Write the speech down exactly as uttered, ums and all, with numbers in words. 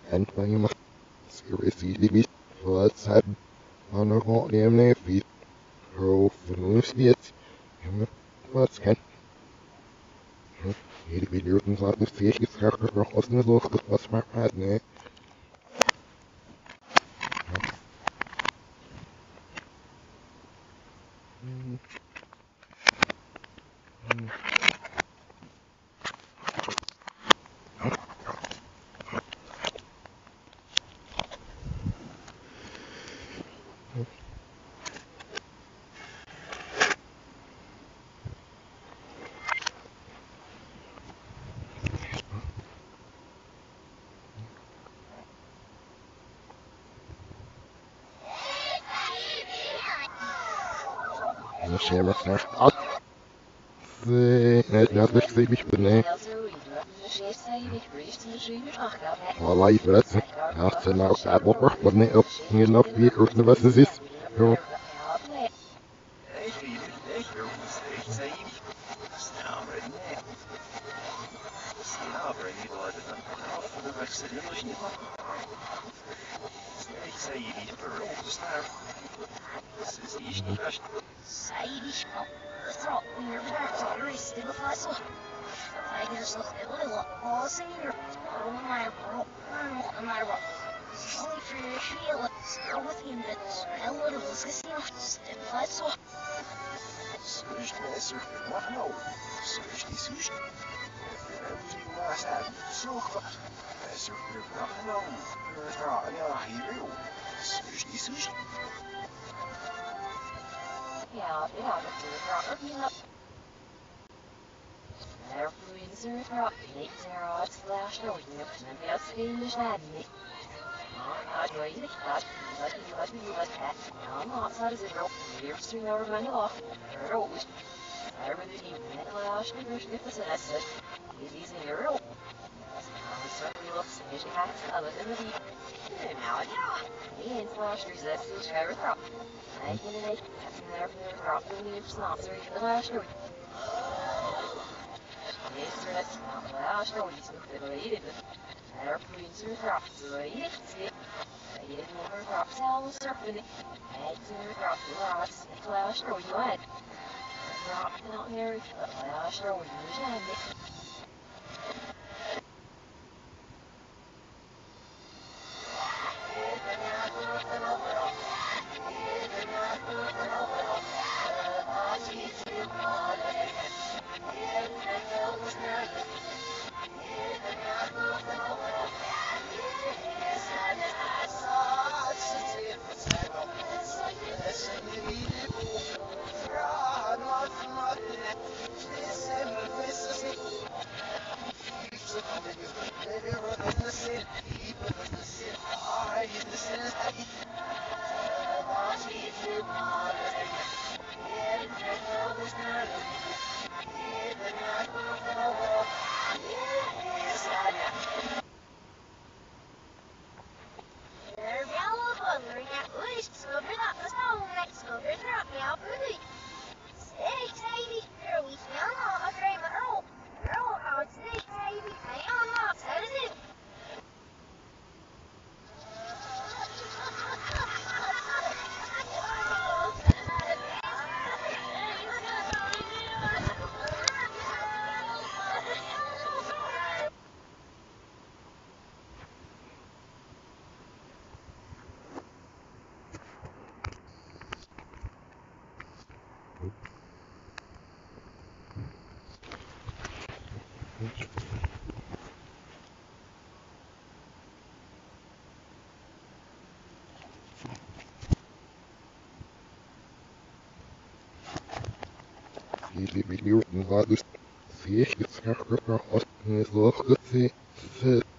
and when you must seriously be first had on a hot name feet, pro from loose yet, and what's can. Hier die video dan laat nog steeds iets graag nog als een loog dat was maar praat nee. En dan zie je maar af. Nee, dat ligt er niet beneden. Voilà, je weet het. Ja, ze nou staat op maar wat nee op. Hier nog weer hoe de was is. Jo. Seidig op weer daar rustig vast. Hij is nog heel als hier. Oh my god. Oh my god. Sorry for your heel. Stel met in het hele was gezien of stem vast. Sush is er wat nou? Sush die sush. Die was aan zoek. Is er wat nou? Ja, ja, hier. Sush die sush. Ja, det har gått bra. Mina Nervfluencer bra. Nate att slash no you men jag ska in snäll. Ja, jag är inte klart. Vad du vad du vad det. Ja, man så det är ju string över men då. Rose. Jag vill ju inte slash det blir inte så lätt. Det är ju euro. Så vi looks is it has a little bit. Now ja. Det är slash resist the share drop. I can make never drop the new sponsor the last week. Mister that's not the last week so the related. Our friends are dropped so it's it. I didn't want to drop sales surfing. I had to drop the last the last row you had. Drop not there the last row you had. Die video dan laat dus zie je het graag nog als een loog gezien.